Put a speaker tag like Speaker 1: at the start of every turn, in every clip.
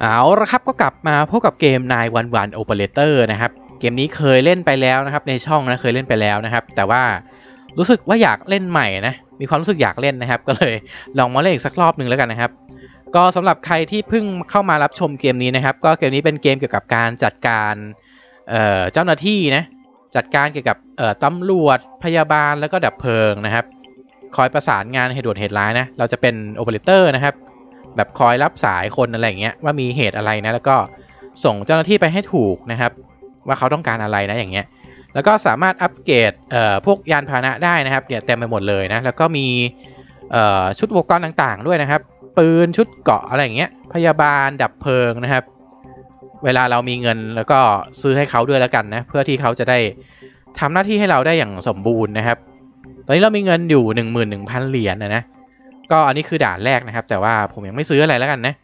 Speaker 1: เอาละครับก็กลับมาพบกับเกม 911 Operator นะครับเกมนี้เคยเล่นไปแล้วนะครับในช่องนะเคยเล่นไปแล้วนะครับแต่ว่ารู้สึกว่าอยากเล่นใหม่นะมีความรู้สึกอยากเล่นนะครับก็เลยลองมาเล่นอีกสักรอบหนึ่งแล้วกันนะครับก็สำหรับใครที่เพิ่งเข้ามารับชมเกมนี้นะครับก็เกมนี้เป็นเกมเกี่ยวกับการจัดการเจ้าหน้าที่นะจัดการเกี่ยวกับตำรวจพยาบาลแล้วก็ดับเพลิงนะครับคอยประสานงานเหตุด่วนเหตุร้ายนะเราจะเป็น Operator นะครับแบบคอยรับสายคนอะไรอย่างเงี้ยว่ามีเหตุอะไรนะแล้วก็ส่งเจ้าหน้าที่ไปให้ถูกนะครับว่าเขาต้องการอะไรนะอย่างเงี้ยแล้วก็สามารถอัปเกรดพวกยานพาหนะได้นะครับเนี่ยเต็มไปหมดเลยนะแล้วก็มีชุดอุปกรณ์ต่างๆด้วยนะครับปืนชุดเกราะอะไรอย่างเงี้ยพยาบาลดับเพลิงนะครับเวลาเรามีเงินแล้วก็ซื้อให้เขาด้วยแล้วกันนะเพื่อที่เขาจะได้ทำหน้าที่ให้เราได้อย่างสมบูรณ์นะครับตอนนี้เรามีเงินอยู่ 11,000 เหรียญนะก็อันนี้คือด่านแรกนะครับแต่ว่าผมยังไม่ซื้ออะไรแล้วกันนะ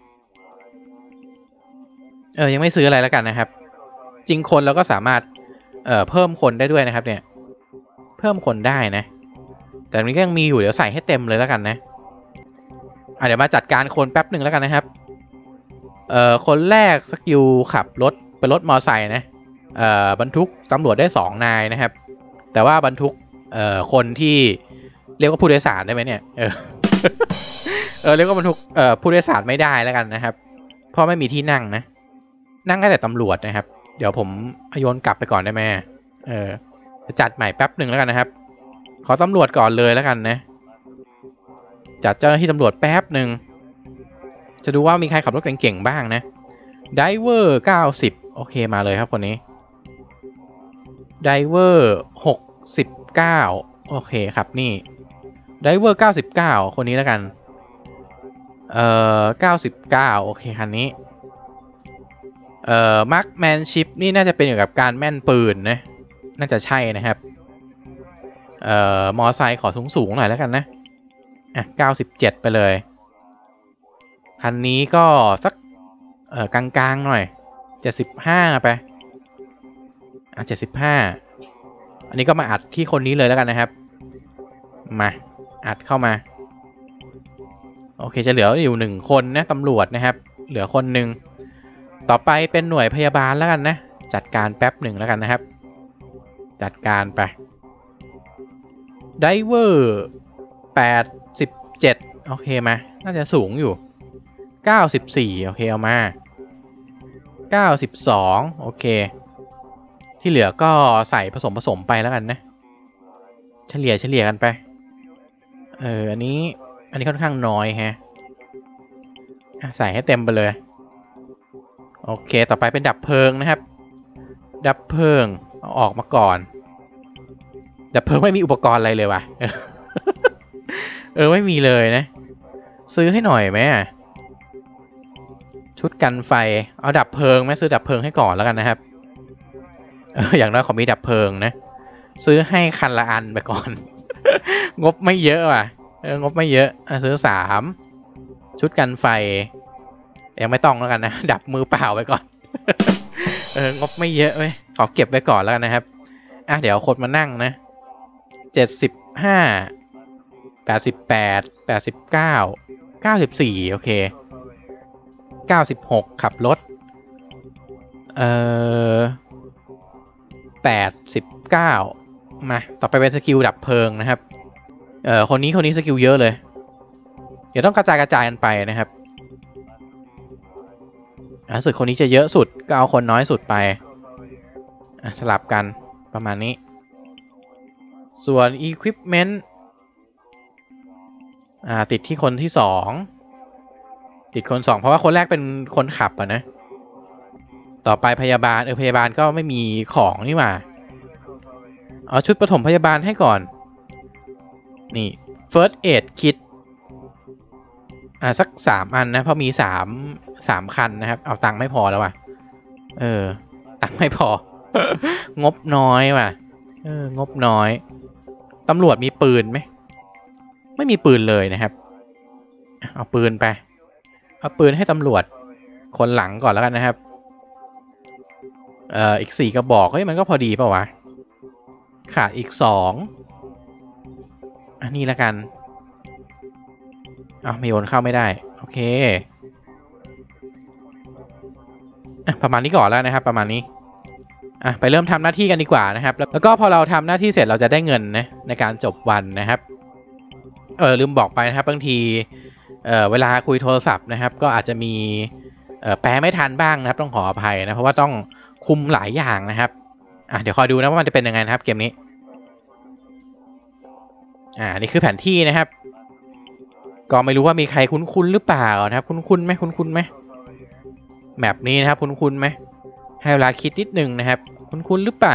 Speaker 1: ยังไม่ซื้ออะไรแล้วกันนะครับจริงคนเราก็สามารถเพิ่มคนได้ด้วยนะครับเนี่ยเพิ่มคนได้นะแต่นี้ก็ยังมีอยู่เดี๋ยวใส่ให้เต็มเลยแล้วกันนะเดี๋ยวมาจัดการคนแป๊บหนึ่งแล้วกันนะครับคนแรกสกิลขับรถเป็นรถมอไซค์นะบรรทุกตำรวจได้2 นายนะครับแต่ว่าบรรทุกคนที่เรียกว่าผู้โดยสารได้ไหมเนี่ยเรียกว่าบรรทุกผู้โดยสารไม่ได้แล้วกันนะครับเพราะไม่มีที่นั่งนะนั่งได้แต่ตำรวจนะครับเดี๋ยวผมโยนกลับไปก่อนได้ไหมจะจัดใหม่แป๊บหนึ่งแล้วกันนะครับขอตำรวจก่อนเลยแล้วกันนะจัดเจ้าหน้าที่ตำรวจแป๊บหนึ่งจะดูว่ามีใครขับรถเก่งๆบ้างนะไดเวอร์90โอเคมาเลยครับคนนี้ไดเวอร์69โอเคครับนี่ไดเวอร์99คนนี้แล้วกัน99โอเคคันนี้มาร์คแมนชิพนี่น่าจะเป็นเกี่ยวกับการแม่นปืนนะน่าจะใช่นะครับมอไซค์ขอสูงหน่อยแล้วกันนะ97ไปเลยคันนี้ก็สักกลางๆหน่อย75ไป75อันนี้ก็มาอัดที่คนนี้เลยแล้วกันนะครับมาอัดเข้ามาโอเคจะเหลืออยู่1คนนะตำรวจนะครับเหลือคนหนึ่งต่อไปเป็นหน่วยพยาบาลแล้วกันนะจัดการแป๊บหนึ่งแล้วกันนะครับจัดการไปไดเวอร์87โอเคมาน่าจะสูงอยู่94โอเคเอามา92โอเคที่เหลือก็ใส่ผสมไปแล้วกันนะเฉลี่ยกันไปอันนี้ค่อนข้างน้อยฮะใส่ให้เต็มไปเลยโอเคต่อไปเป็นดับเพลิงนะครับดับเพลิงเอาออกมาก่อนดับเพลิงไม่มีอุปกรณ์อะไรเลยว่ะไม่มีเลยนะซื้อให้หน่อยไหมชุดกันไฟเอาดับเพลิงไหมซื้อดับเพลิงให้ก่อนแล้วกันนะครับอย่างน้อยขอมีดับเพลิงนะซื้อให้คันละอันไปก่อน งบไม่เยอะว่ะงบไม่เยอะซื้อ3ชุดกันไฟยังไม่ต้องแล้วกันนะดับมือเปล่าไปก่อน งบไม่เยอะเว้ยขอเก็บไว้ก่อนแล้วกันนะครับเดี๋ยวคนมานั่งนะ75 88 89 94โอเค96ขับรถ89มาต่อไปเป็นสกิลดับเพลิงนะครับคนนี้สกิลเยอะเลยเดี๋ยวต้องกระจายกันไปนะครับรู้สึกคนนี้จะเยอะสุดก็เอาคนน้อยสุดไปสลับกันประมาณนี้ส่วน Equipment ติดที่คนที่2ติดคน2เพราะว่าคนแรกเป็นคนขับนะต่อไปพยาบาลพยาบาลก็ไม่มีของนี่หว่าเอาชุดปฐมพยาบาลให้ก่อนนี่ First Aid Kit สัก3อันนะเพราะมี3คันนะครับเอาตังค์ไม่พอแล้วว่ะตังค์ไม่พอ งบน้อยว่ะงบน้อยตำรวจมีปืนไหมไม่มีปืนเลยนะครับเอาปืนไปเอาปืนให้ตำรวจคนหลังก่อนแล้วกันนะครับอีก4กระบอกมันก็พอดีป่าววะขาดอีก2อันนี้แล้วกันไม่โยนเข้าไม่ได้โอเคประมาณนี้ก่อนแล้วนะครับประมาณนี้ไปเริ่มทำหน้าที่กันดีกว่านะครับแล้วก็พอเราทำหน้าที่เสร็จเราจะได้เงินนะในการจบวันนะครับลืมบอกไปนะครับบางทีเวลาคุยโทรศัพท์นะครับก็อาจจะมีแปลไม่ทันบ้างนะครับต้องขออภัยนะเพราะว่าต้องคุมหลายอย่างนะครับเดี๋ยวคอยดูนะว่ามันจะเป็นยังไงนะครับเกมนี้นี่คือแผนที่นะครับก็ไม่รู้ว่ามีใครคุ้นหรือเปล่านะครับคุ้นไหมแมปนี้นะครับคุ้นไหมให้เวลาคิดนิดนึงนะครับคุ้นหรือเปล่า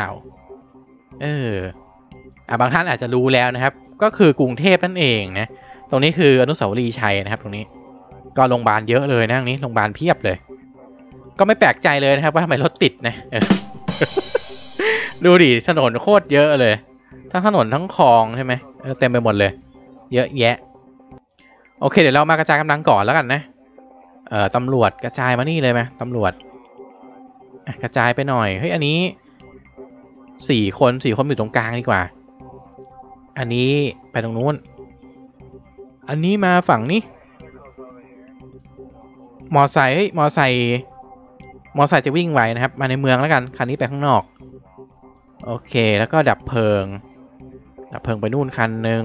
Speaker 1: บางท่านอาจจะรู้แล้วนะครับก็คือกรุงเทพนั่นเองนะตรงนี้คืออนุสาวรีย์ชัยนะครับตรงนี้ก็โรงพยาบาลเยอะเลยนะตรงนี้โรงพยาบาลเพียบเลยก็ไม่แปลกใจเลยนะครับว่าทำไมรถติดนะ ดูดิถนนโคตรเยอะเลยทั้งถนนทั้งคลองใช่ไหมเต็มไปหมดเลยเยอะแยะโอเคเดี๋ยวเรามากระจายกำลังก่อนแล้วกันนะตำรวจกระจายมานี่เลยไหมตำรวจกระจายไปหน่อยเฮ้ยอันนี้4 คนอยู่ตรงกลางดีกว่าอันนี้ไปตรงนู้นอันนี้มาฝั่งนี้มอไซค์มอไซค์จะวิ่งไวนะครับมาในเมืองแล้วกันคันนี้ไปข้างนอกโอเคแล้วก็ดับเพลิงไปนู่นคันหนึ่ง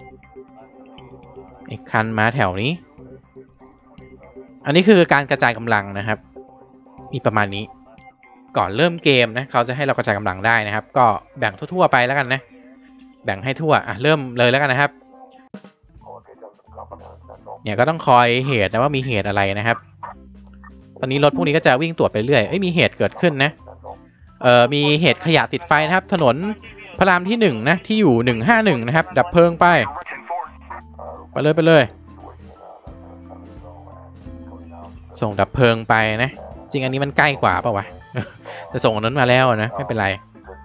Speaker 1: อีกคันมาแถวนี้อันนี้คือการกระจายกำลังนะครับมีประมาณนี้ก่อนเริ่มเกมนะเขาจะให้เรากระจายกำลังได้นะครับก็แบ่งทั่วๆไปแล้วกันนะแบ่งให้ทั่วเริ่มเลยแล้วกันนะครับเนี่ยก็ต้องคอยเหตุนะว่ามีเหตุอะไรนะครับตอนนี้รถพวกนี้ก็จะวิ่งตรวจไปเรื่อยมีเหตุเกิดขึ้นนะมีเหตุขยะติดไฟนะครับถนนพระรามที่1นะที่อยู่151นะครับดับเพลิงไปเลยส่งดับเพลิงไปนะจริงอันนี้มันใกล้กว่าเปล่าวะ แต่ส่งอันนั้นมาแล้วนะไม่เป็นไร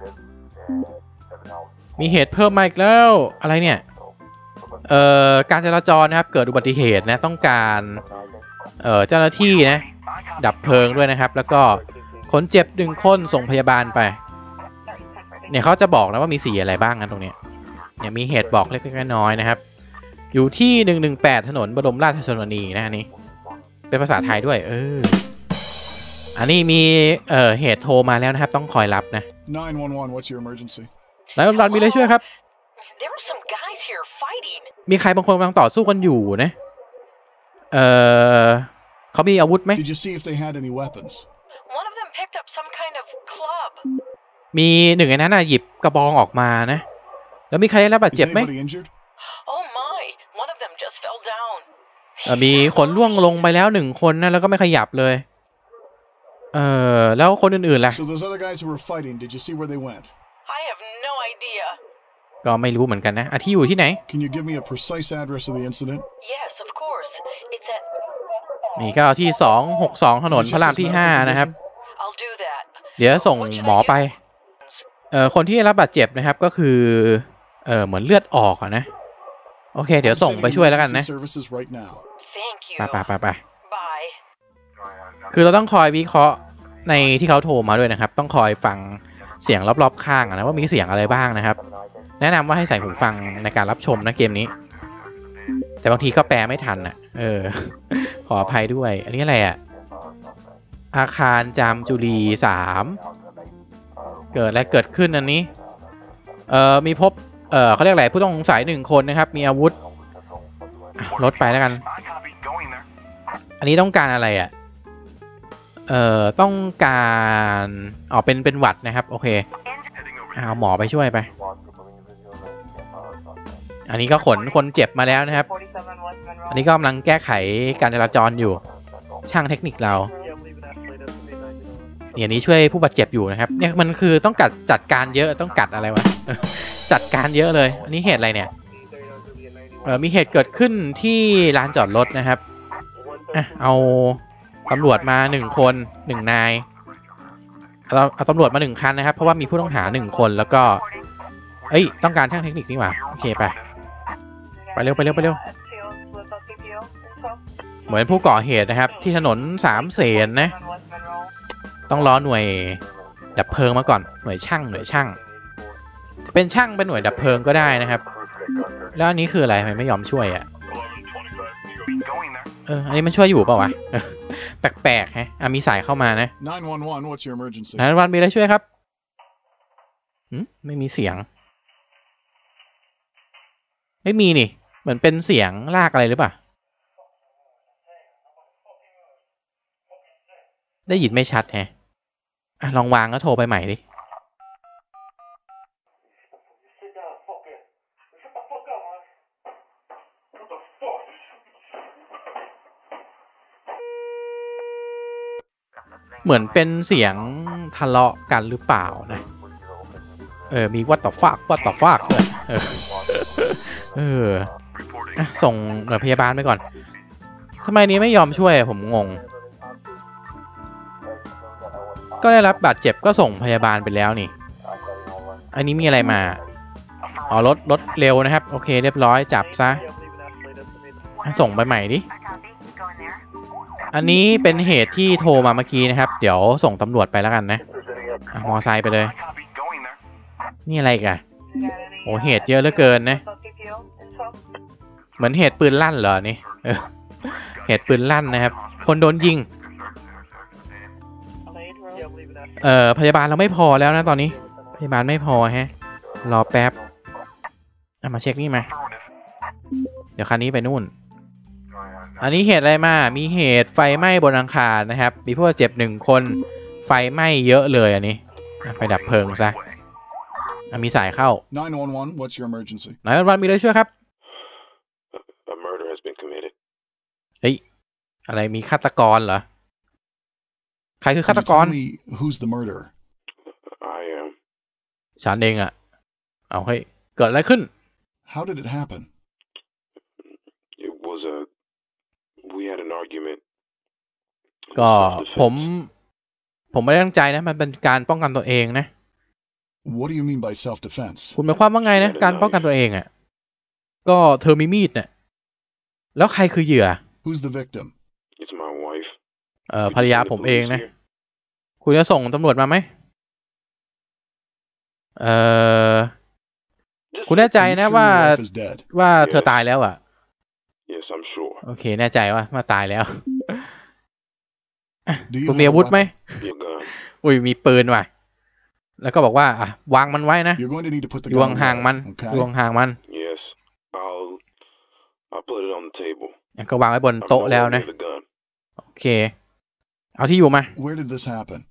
Speaker 1: มีเหตุเพิ่มมาอีกแล้วอะไรเนี่ยการจราจรนะครับเกิดอุบัติเหตุนะต้องการเจ้าหน้าที่นะดับเพลิงด้วยนะครับแล้วก็คนเจ็บ1 คนส่งพยาบาลไปเนี่ยเขาจะบอกนะว่ามีสีอะไรบ้างนะตรงนี้เนี่ยมีเหตุบอกเล็กๆน้อยๆนะครับอยู่ที่118ถนนบรมราชชนนีนะอันนี้เป็นภาษาไทยด้วยอันนี้มีเหตุโทรมาแล้วนะครับต้องคอยรับนะ
Speaker 2: 911 what's your emergency
Speaker 1: แล้วรันมีอะไรช่วยครับมีใครบางคนกำลังต่อสู้กันอยู่นะเขามีอาวุธไหมมีหนึ่งในนั้นหยิบกระบองออกมานะแล้วมีใครได้รับบาดเจ็บไหมมีคนล่วงลงไปแล้ว1 คนนะแล้วก็ไม่ขยับเลยแล้วคนอื่นๆล่ะก็ไม่รู้เหมือนกันนะที่อยู่ที่ไหนนี่ก็ที่262ถนนพระรามที่5นะครับเดี๋ยวส่งหมอไปคนที่ได้รับบาดเจ็บนะครับก็คือเหมือนเลือดออกนะโอเคเดี๋ยวส่งไปช่วยแล้วกันนะไปคือเราต้องคอยวิเคราะห์ในที่เขาโทรมาด้วยนะครับต้องคอยฟังเสียงรอบๆข้างนะว่ามีเสียงอะไรบ้างนะครับแนะนำว่าให้ใส่หูฟังในการรับชมนะเกมนี้แต่บางทีก็แปลไม่ทันขออภัยด้วยอันนี้อะไรอาคารจามจุรี3เกิดอะไรเกิดขึ้นอันนี้มีพบเขาเรียกอะไรผู้ต้องสงสัย1 คนนะครับมีอาวุธรถไปแล้วกันอันนี้ต้องการอะไรต้องการเป็นหวัดนะครับโอเคเอาหมอไปช่วยไปอันนี้ก็ขนคนเจ็บมาแล้วนะครับอันนี้ก็กำลังแก้ไขการจราจรอยู่ช่างเทคนิคเราอย่างนี้ช่วยผู้บาดเจ็บอยู่นะครับเนี่ยมันคือต้องจัดการเยอะต้องกัดอะไรวะ จัดการเยอะเลยอันนี้เหตุอะไรเนี่ยมีเหตุเกิดขึ้นที่ลานจอดรถนะครับเอาตำรวจมา1 คน1 นายเอาตำรวจมา1 คันนะครับเพราะว่ามีผู้ต้องหา1 คนแล้วก็ต้องการช่างเทคนิคนี่หว่าโอเคไปเร็วเหมือนผู้ก่อเหตุนะครับที่ถนน3 เสนนะต้องรอหน่วยดับเพลิงมาก่อนหน่วยช่างเป็นช่างเป็นหน่วยดับเพลิงก็ได้นะครับแล้วอันนี้คืออะไรทำไมไม่ยอมช่วยอันนี้มันช่วยอยู่เปล่าวะแปลกๆฮะมีสายเข้ามานะ
Speaker 2: 911, what's your emergency?
Speaker 1: 911มีอะไรช่วยครับไม่มีเสียงไม่มีนี่เหมือนเป็นเสียงลากอะไรหรือเปล่าได้ยินไม่ชัดแฮะลองวางแล้วโทรไปใหม่ดิเหมือนเป็นเสียงทะเลาะกันหรือเปล่านะมี what the fuck ด้วยส่งหน่วยพยาบาลไปก่อนทำไมนี้ไม่ยอมช่วยผมงงก็ได้รับบาดเจ็บก็ส่งพยาบาลไปแล้วนี่อันนี้มีอะไรมารถเร็วนะครับโอเคเรียบร้อยจับซะส่งไปใหม่ดิอันนี้เป็นเหตุที่โทรมาเมื่อกี้นะครับเดี๋ยวส่งตำรวจไปแล้วกันนะมอไซค์ไปเลยนี่อะไรกันโอ้เหตุเยอะเหลือเกินนะเหมือนเหตุปืนลั่นเหรอนี่เหตุปืนลั่นนะครับคนโดนยิงพยาบาลเราไม่พอแล้วนะตอนนี้พยาบาลไม่พอฮะรอแป๊บมาเช็คนี่มาเดี๋ยวคันนี้ไปนู่นอันนี้เหตุอะไรมามีเหตุไฟไหม้บนอาคารนะครับมีผู้เจ็บ1 คนไฟไหม้เยอะเลยอันนี้ไปดับเพลิงซะมีสายเข้า
Speaker 2: 911, what's your emergency?
Speaker 1: 911มีอะไรช่วยครับ
Speaker 3: A murder has been committed.
Speaker 1: เฮ้ยอะไรมีฆาตกรเหรอใครคือฆาต
Speaker 2: Can you
Speaker 1: กร
Speaker 2: tell me who's the murderer?
Speaker 3: I am.
Speaker 1: ฉันเองอะเอาเฮ้ยเกิดอะไรขึ้น
Speaker 2: How did it happen?
Speaker 3: It was we had an argument.
Speaker 1: ก็ผมไม่ได้ตั้งใจนะมันเป็นการป้องกันตัวเองนะ
Speaker 2: What do you mean by self-defense?
Speaker 1: คุณหมายความว่าไงนะการป้องกันตัวเองอ่ะก็เธอมีมีดเนี่ยแล้วใครคือเหยื่อ
Speaker 2: Who's the victim?
Speaker 3: It's my wife.
Speaker 1: ภรรยาผมเองนะคุณจะส่งตำรวจมาไหมคุณแน่ใจนะว่าเธอตายแล้วอ่ะ
Speaker 3: Yes, I'm sure.
Speaker 1: โอเคแน่ใจว่าตายแล้วคุณมีอาวุธไหมอุ้ยมีปืนว่ะแล้วก็บอกว่าวางมันไว้นะอยู่ห่างมันอยู่ห่างมัน
Speaker 3: Yes, I'll put it on the table.
Speaker 1: ก็วางไว้บนโต๊ะแล้วนะโอเคเอาที่อยู่มา
Speaker 2: Where did this happen?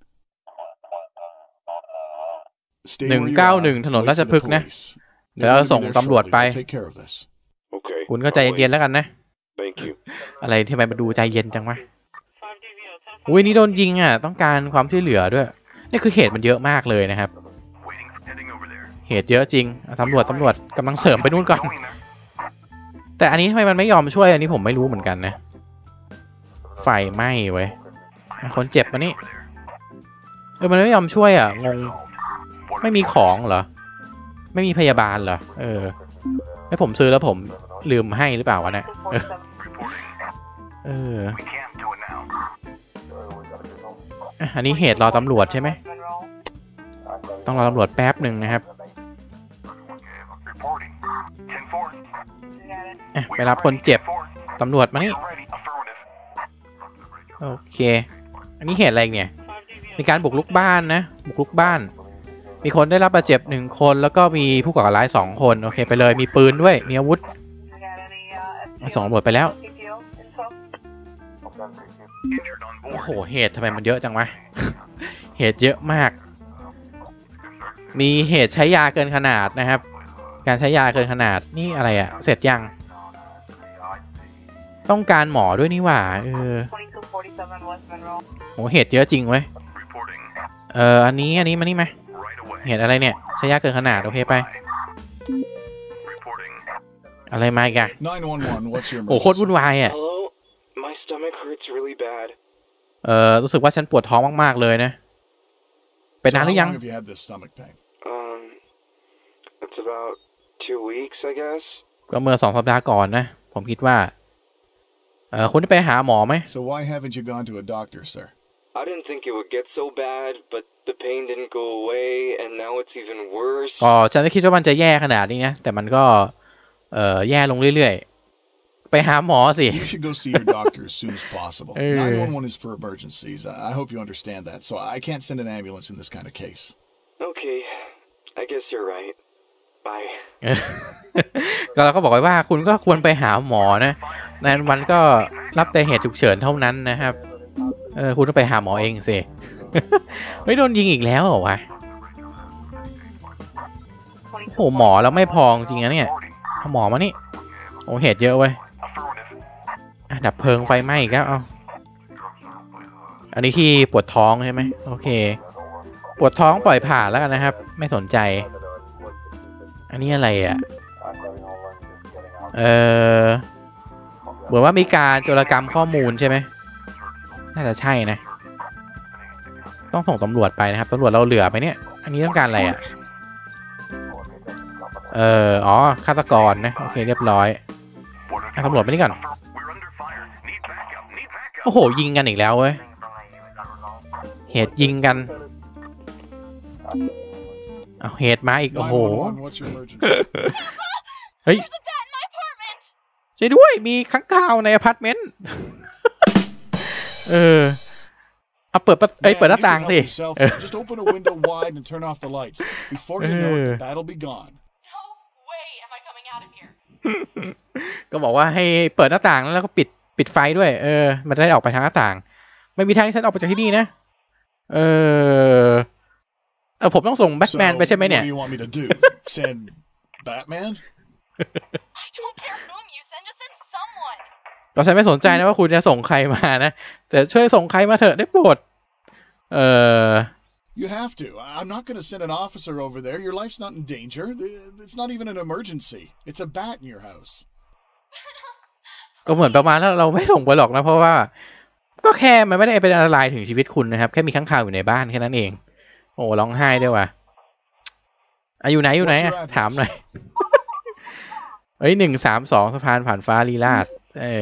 Speaker 1: 191ถนนราชพฤกษ์นะเดี๋ยวเราส่งตำรวจไปคุณก็ใจเย็นแล้วกันนะอะไรที่มันมาดูใจเย็นจังวะอุ้ยนี่โดนยิงอ่ะต้องการความช่วยเหลือด้วยนี่คือเหตุมันเยอะมากเลยนะครับเหตุเยอะจริงตำรวจกำลังเสริมไปนู่นก่อนแต่อันนี้ทำไมมันไม่ยอมช่วยอันนี้ผมไม่รู้เหมือนกันนะไฟไหม้ไว้คนเจ็บมานี่มันไม่ยอมช่วยงงไม่มีของเหรอไม่มีพยาบาลเหรอให้ผมซื้อแล้วผมลืมให้หรือเปล่าวะเนี่ยอันนี้เหตุรอตำรวจใช่ไหมต้องรอตำรวจแป๊บหนึ่งนะครับไปรับคนเจ็บตำรวจมานี่โอเคอันนี้เหตุอะไรเนี่ยมีการบุกรุกบ้านนะบุกรุกบ้านมีคนได้รับบาดเจ็บ1 คนแล้วก็มีผู้ก่อการร้าย2 คนโอเคไปเลยมีปืนด้วยมีอาวุธส่งตำรวจไปแล้วโอ้โหเหตุทำไมมันเยอะจังวะเหตุเยอะมากมีเหตุใช้ยาเกินขนาดนะครับการใช้ยาเกินขนาดนี่อะไรอะเสร็จยังต้องการหมอด้วยนี่หว่าโหเหตุเยอะจริงเว้ยอันนี้มานี่ไหมเหตุอะไรเนี่ยใช้ยาเกินขนาดโอเคไปอะไรมาอีกอะโอ้โคตรวุ่นวายอะรู้สึกว่าฉันปวดท้องมากๆเลยนะเป็นนานหรือยังก็เมื่อ2 สัปดาห์ก่อนนะผมคิดว่าคุณได้ไปหาหมอไหม
Speaker 2: So why haven't you gone to a doctor, sir?
Speaker 3: I didn't think it would get so bad, but the pain didn't go away, and now it's even worse.
Speaker 1: ก็ฉันไม่คิดว่ามันจะแย่ขนาดนี้นะแต่มันก็แย่ลงเรื่อยๆไปหาหมอสิ
Speaker 2: You should go see your doctor as soon as possible. 911 is for emergencies. I hope you understand that. So I can't send an ambulance in this kind of case.
Speaker 3: Okay, I guess you're right. Bye.
Speaker 1: ก็เราก็บอกไว้ว่าคุณก็ควรไปหาหมอนะในวันก็รับแต่เหตุฉุกเฉินเท่านั้นนะครับคุณต้องไปหาหมอเองสิ เฮ้ยโดนยิงอีกแล้วเหรอวะโอ้หมอแล้วไม่พอจริงนะเนี่ยเอาหมอมานี่โอ้เหตุเยอะเว้ยดับเพลิงไฟไหม้อีกแล้วเอาอันนี้ที่ปวดท้องใช่ไหมโอเคปวดท้องปล่อยผ่านแล้วกันนะครับไม่สนใจอันนี้อะไรอ่ะเหมือนว่ามีการโจรกรรมข้อมูลใช่ไหมน่าจะใช่นะต้องส่งตำรวจไปนะครับตำรวจเราเหลือไปเนี่ยอันนี้ต้องการอะไรอ่ะอ๋อฆาตกรนะโอเคเรียบร้อยตำรวจไปนี่ก่อนโอ้โหยิงกันอีกแล้วเว้ยเหตุยิงกันเอาเหตุมาอีกโอ้โห เฮ้ยช่วยด้วยมีค้างคาวในอพาร์ตเมนต์เอาเปิดหน้าต่างสิ
Speaker 2: Just open a window wide and turn off the lights. Before you know it, that'll be gone.
Speaker 4: No way am I coming out of here.
Speaker 1: ก็บอกว่าให้เปิดหน้าต่างแล้วก็ปิดไฟด้วยมันได้ออกไปทางหน้าต่างไม่มีทางที่ฉันออกไปจากที่นี่นะผมต้องส่งแบทแมนไปใช่ไหมเนี่ย
Speaker 2: What do you want me to do? Send Batman?
Speaker 4: I don't care whom you send, just send someone.
Speaker 1: ก็ฉันไม่สนใจนะว่าคุณจะส่งใครมานะแต่ช่วยส่งใครมาเถอะได้โปรด
Speaker 2: You have to. I'm not going to send an officer over there. Your life's not in danger. It's not even an emergency. It's a bat in your house.
Speaker 1: ก็เหมือนประมาณว่าเราไม่ส่งไปหรอกนะเพราะว่าก็แค่มันไม่ได้เป็นอันตรายถึงชีวิตคุณนะครับแค่มีค้างคาวอยู่ในบ้านแค่นั้นเองโอ้ร้องไห้ด้วยว่ะอยู่ไหนถามหน่อยเฮ้ย132สะพานผ่านฟ้าลีลาศ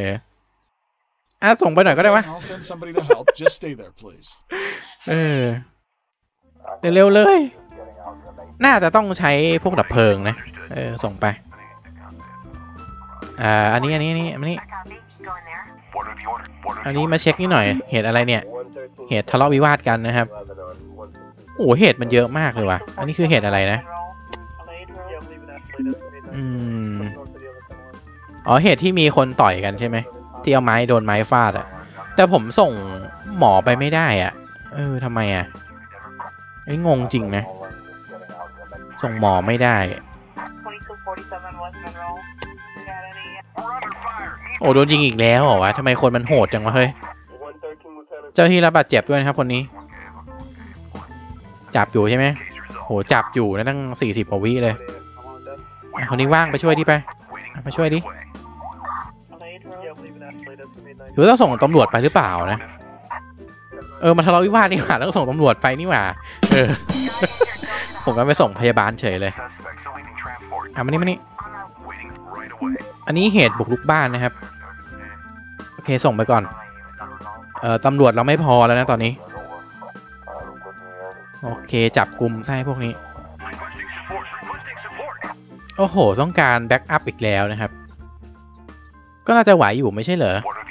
Speaker 1: ส่งไปหน่อยก็ได้วะ
Speaker 2: I'll send somebody to help. Just stay there, please.
Speaker 1: เร็วเลยน่าจะต้องใช้พวกดับเพลิงนะส่งไปอันนี้มาเช็คนี่หน่อยเหตุอะไรเนี่ยเหตุทะเลาะวิวาทกันนะครับโอ้เหตุมันเยอะมากเลยว่ะอันนี้คือเหตุอะไรนะอ๋อเหตุที่มีคนต่อยกันใช่ไหมที่เอาไม้โดนไม้ฟาดอ่ะแต่ผมส่งหมอไปไม่ได้อ่ะทำไมอ่ะงงจริงนะส่งหมอไม่ได้โอ้โดนยิงอีกแล้วเหรอวะทำไมคนมันโหดจังวะเฮ้ยเจ้าที่รับบาดเจ็บด้วยนะครับคนนี้จับอยู่ใช่ไหมโหจับอยู่นะตั้ง40 กว่าวิเลยคนนี้ว่างไปช่วยดิไปช่วยดิหรือต้องส่งตำรวจไปหรือเปล่านะมันทะเลาะวิวาทนี่หว่าต้องส่งตำรวจไปนี่หว่าผมก็ไปส่งพยาบาลเฉยเลยมานี่อันนี้เหตุบุกรุกบ้านนะครับโอเคส่งไปก่อนตำรวจเราไม่พอแล้วนะตอนนี้โอเคจับกลุ่มใช่พวกนี้โอ้โหต้องการแบ็กอัพอีกแล้วนะครับก็น่าจะไหวอยู่ไม่ใช่เหรอ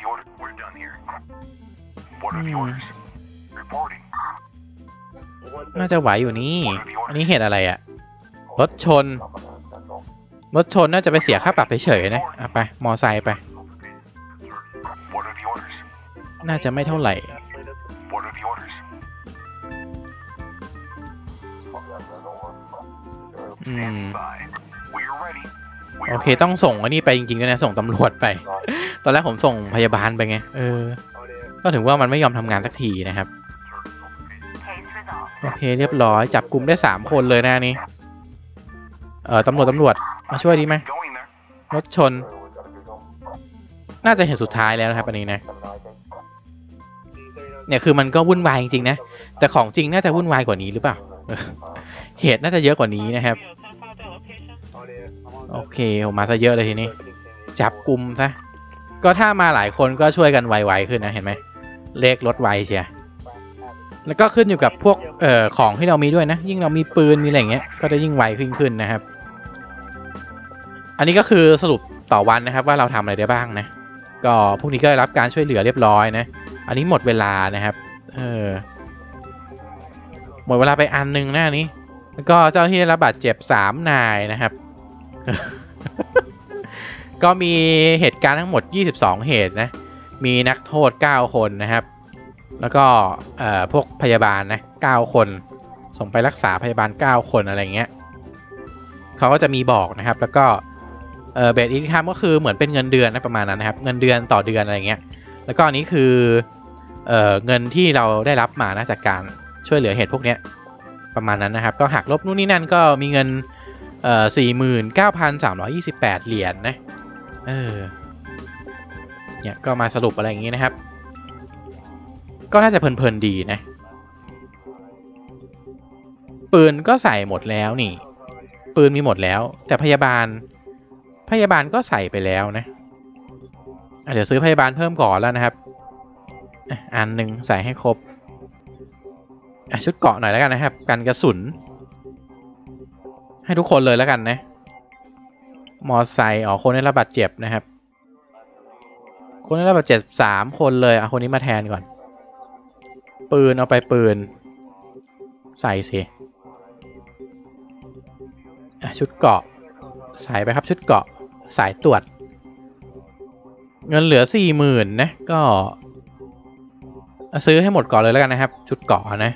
Speaker 1: น่าจะไหวอยู่นี่อันนี้เหตุอะไรอะรถชนน่าจะไปเสียค่าปรับเฉยๆนะไปมอไซค์ไปน่าจะไม่เท่าไหร่โอเคต้องส่งอันนี้ไปจริงๆด้วยนะส่งตำรวจไปตอนแรกผมส่งพยาบาลไปไงก็ถึงว่ามันไม่ยอมทำงานสักทีนะครับโอเคเรียบร้อยจับกลุ่มได้3 คนเลยนะนี่ตำรวจมาช่วยดีไหมรถชนน่าจะเห็นสุดท้ายแล้วนะครับอันนี้นะเนี่ยคือมันก็วุ่นวายจริงๆนะแต่ของจริงน่าจะวุ่นวายกว่านี้หรือเปล่าเหตุน่าจะเยอะกว่านี้นะครับโอเคมาซะเยอะเลยทีนี้จับกลุ่มซะก็ถ้ามาหลายคนก็ช่วยกันไวๆขึ้นนะเห็นไหมเลขลดไวเชียแล้วก็ขึ้นอยู่กับพวกของที่เรามีด้วยนะยิ่งเรามีปืนมีอะไรอย่างเงี้ยก็จะยิ่งไวขึ้นนะครับอันนี้ก็คือสรุปต่อวันนะครับว่าเราทำอะไรได้บ้างนะก็พวกนี้ก็ได้รับการช่วยเหลือเรียบร้อยนะอันนี้หมดเวลานะครับหมดเวลาไปอันนึงนะนี้แล้วก็เจ้าที่ได้รับบาดเจ็บ3 นายนะครับ ก็มีเหตุการณ์ทั้งหมด22 เหตุนะมีนักโทษ9 คนนะครับแล้วก็พวกพยาบาลนะ9 คนส่งไปรักษาพยาบาล9 คนอะไรเงี้ยเขาก็จะมีบอกนะครับแล้วก็เบสอินคัมก็คือเหมือนเป็นเงินเดือนนะประมาณนั้นนะครับเงินเดือนต่อเดือนอะไรเงี้ยแล้วก็อันนี้คือเงินที่เราได้รับมานะจากการช่วยเหลือเหตุพวกเนี้ยประมาณนั้นนะครับก็หักลบนู่นนี่นั่นก็มีเงิน49,328 เหรียญนะเนี่ยก็มาสรุปอะไรอย่างงี้นะครับก็น่าจะเพลินๆดีนะปืนก็ใส่หมดแล้วนี่ปืนมีหมดแล้วแต่พยาบาลก็ใส่ไปแล้วนะเดี๋ยวซื้อพยาบาลเพิ่มก่อนแล้วนะครับอันหนึ่งใส่ให้ครบชุดเกราะหน่อยแล้วกันนะครับกันกระสุนให้ทุกคนเลยแล้วกันนะมอไซค์คนได้รับบาดเจ็บนะครับคนได้รับบาดเจ็บ3 คนเลยคนนี้มาแทนก่อนปืนเอาไปปืนใส่สิชุดเกราะใส่ไปครับชุดเกราะสายตรวจเงินเหลือ 40,000 นะก็ซื้อให้หมดก่อนเลยแล้วกันนะครับชุดเกราะนะ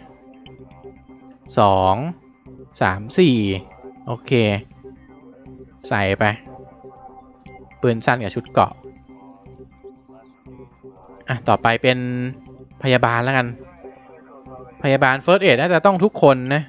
Speaker 1: 2 3 4โอเคใส่ไปปืนสั้นกับชุดเกราะต่อไปเป็นพยาบาลแล้วกันพยาบาล First Aid น่าจะต้องทุกคนนะ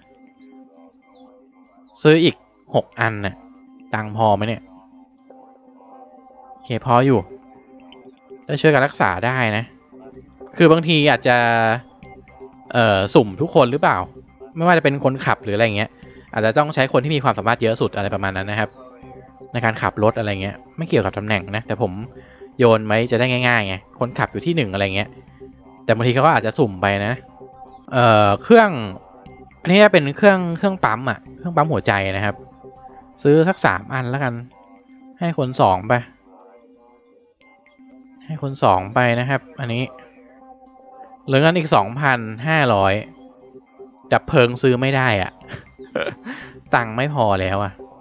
Speaker 1: ซื้ออีก6 อันนะตังพอไหมเนี่ยโอเคพออยู่จะช่วยกันรักษาได้นะคือบางทีอาจจะสุ่มทุกคนหรือเปล่าไม่ว่าจะเป็นคนขับหรืออะไรเงี้ยอาจจะต้องใช้คนที่มีความสามารถเยอะสุดอะไรประมาณนั้นนะครับในการขับรถอะไรเงี้ยไม่เกี่ยวกับตำแหน่งนะแต่ผมโยนไว้จะได้ง่ายๆไงคนขับอยู่ที่1อะไรเงี้ยแต่บางทีเขาก็อาจจะสุ่มไปนะเครื่องอันนี้เป็นเครื่องปั๊มเครื่องปั๊มหัวใจนะครับซื้อสัก3 อันแล้วกันให้คน2ไปให้คน2ไปนะครับอันนี้เหลือเงินอีก 2,500 ดับเพลิงซื้อไม่ได้ตังค์ไม่พอแล้ว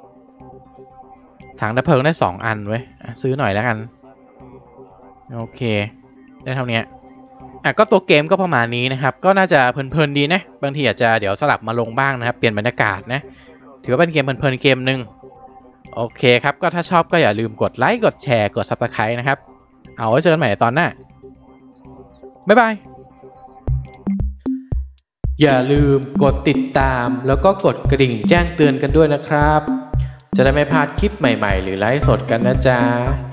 Speaker 1: ถังดับเพลิงได้2 อันเว้ยซื้อหน่อยแล้วกันโอเคได้เท่านี้ก็ตัวเกมก็ประมาณนี้นะครับก็น่าจะเพลินๆดีนะบางทีอาจจะเดี๋ยวสลับมาลงบ้างนะครับเปลี่ยนบรรยากาศนะถือว่าเป็นเกมเพลินๆเกมหนึ่งโอเคครับก็ถ้าชอบก็อย่าลืมกดไลค์กดแชร์กด Subscribe นะครับเอาไว้เจอกันใหม่ตอนหน้าบ๊ายบายอย่าลืมกดติดตามแล้วก็กดกระดิ่งแจ้งเตือนกันด้วยนะครับจะได้ไม่พลาดคลิปใหม่ๆหรือไลฟ์สดกันนะจ๊ะ